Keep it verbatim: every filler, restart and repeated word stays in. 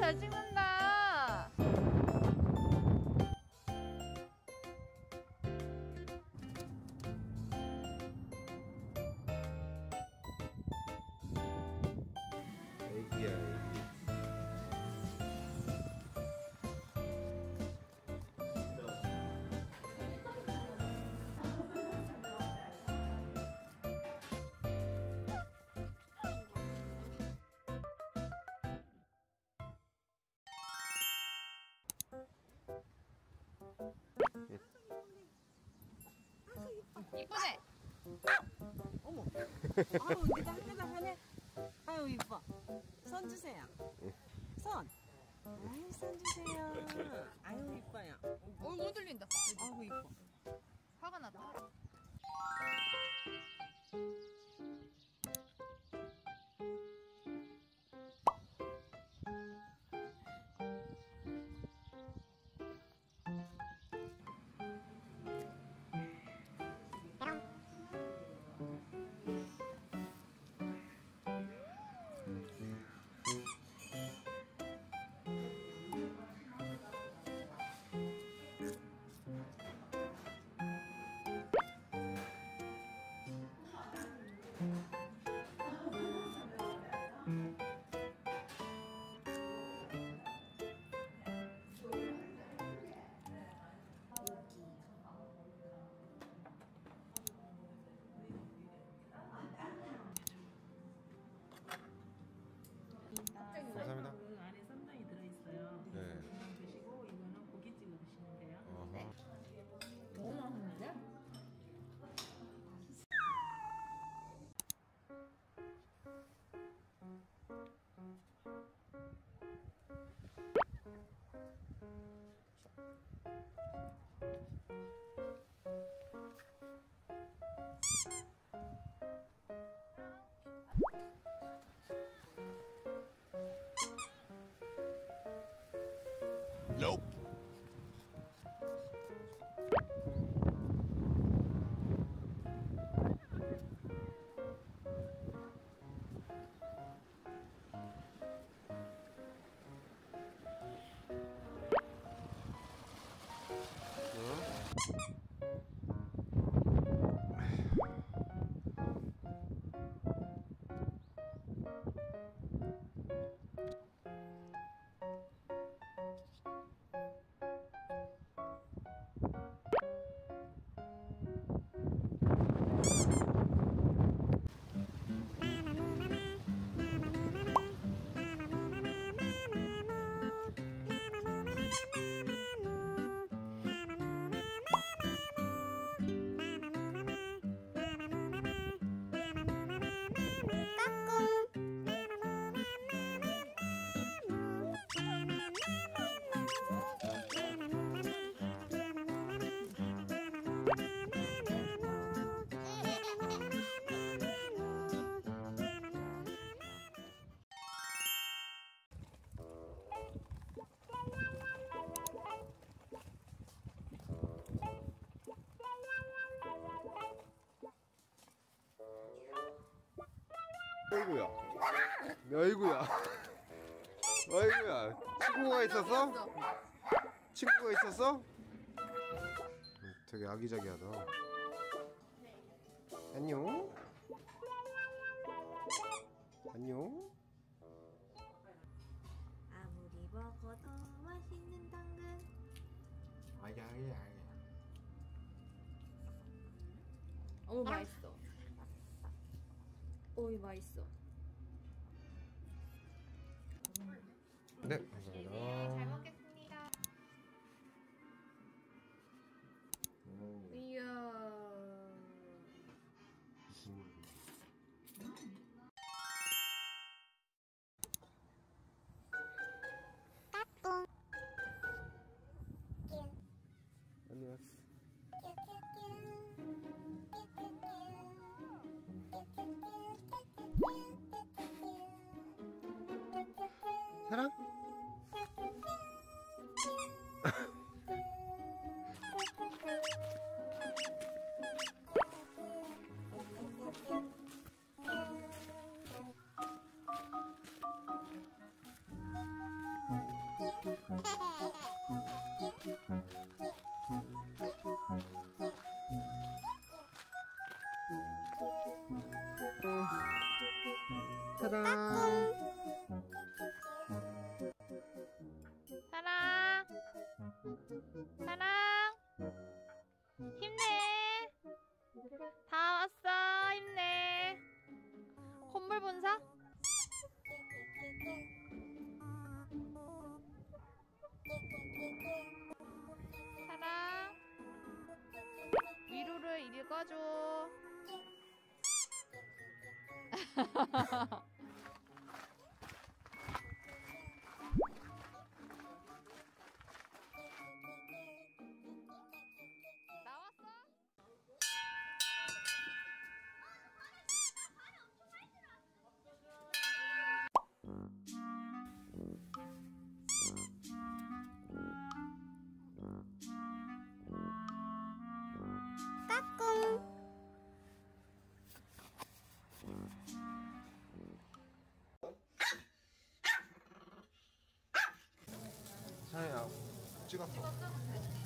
잘 찍는다. 애기야, 애기. 이쁘네. 어머. 아우 이게 한가닥하네. 아유 이뻐. 손 주세요. 손. 아유 손 주세요. 아유 이뻐요. 얼굴 들린다. 아우 이뻐. 화가 났다. 감사합니다. 그 안에 쌈장이 들어있어요. 네. 이거는 드시고 이거는 고기 찍어 드시면 돼요. 어허. 너무 맛있는데? Nope. 아이고야. 아이고야. 아이고야. 친구가 있었어? 친구가 있었어? 되게 아기자기하다. 안녕. 안녕. 아무리 먹어도 맛있는 당근. 아야야야. 어머 맛있어. 어이 맛있어. 네, 감사합니다. 잘 먹겠습니다. 음. 이야. 음. 안녕하세요. 사랑? 사랑. 사랑. 사랑. 힘내. 다 왔어. 힘내. 콧물 분사? 사랑. 위로를 읽어줘. 나왔어? 사랑야, 찍었어.